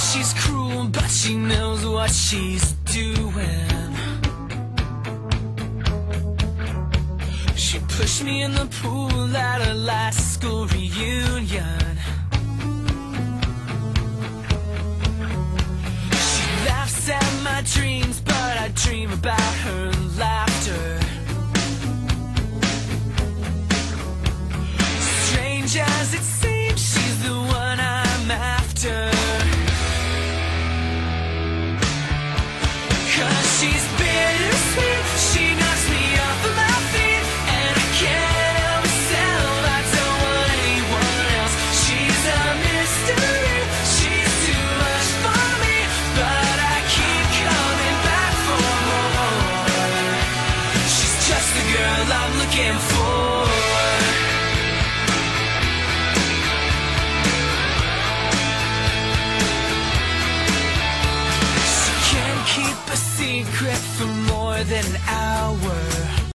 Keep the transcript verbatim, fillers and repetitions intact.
she's cruel, but she knows what she's doing. She pushed me in the pool at her last school reunion. She laughs at my dreams, but I dream about her laughter. Strange as it seems, she's the one I'm after. Cause she's bittersweet, she knocks me off of my feet, and I can't help myself, I don't want anyone else. She's a mystery, she's too much for me, but I keep coming back for more. She's just the girl I'm looking for. Keep a secret for more than an hour.